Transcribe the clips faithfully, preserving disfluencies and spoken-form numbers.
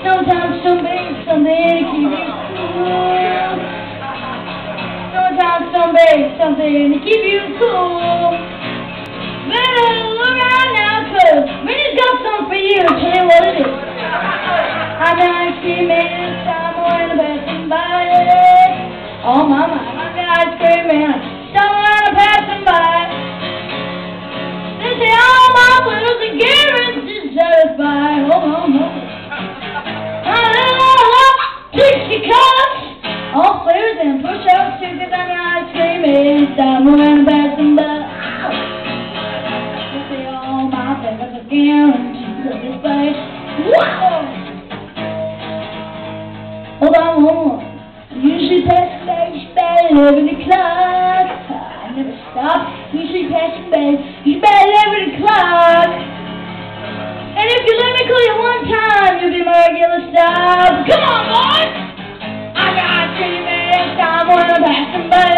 Sometimes something, something to keep you cool. Sometimes something, something to keep you cool. Better look out now, cause Minnie's got something for you. Tell you what it is. I'm ice cream man, it's time when I'm passing by. Oh my my, I'm the ice cream man, someone I'm passing by. They say all my wills are guaranteed to satisfy. Hold on, hold on. Pixie cups, all flavors and push-ups too, cause I'm an ice cream man, time when I'm passing by. They say all my flavors are guaranteed to satisfy. Whoa! Hold on, hold on. I usually pass by about eleven o'clock. I never stop. Usually passing by about eleven o'clock. And if you let me call you one time, you'll be my regular stop. Come on, boys! I got three minutes time when I'm passing by.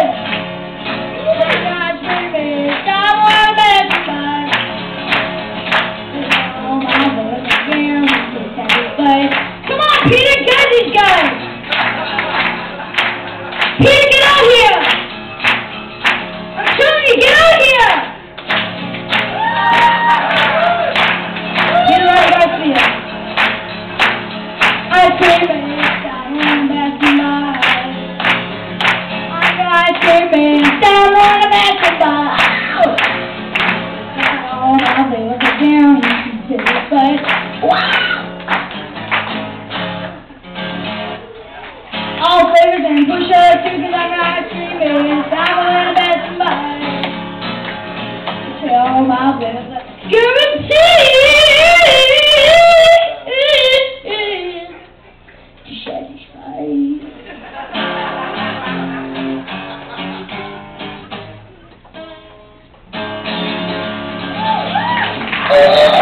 I got three minutes time when I'm passing by. Oh my boys, I can't satisfy. Come on, Peter, get these guys! Peter, get out here! I'm telling you, get out here! Get right back to you. I say, man, down on the back of my I say, man, down on the back of my oh, my flavors are guaranteed to satisfy. Wow! All flavors and push-ups, too, cause I got ice cream, man, down on the back of my say, all my flavors are guaranteed. Oh!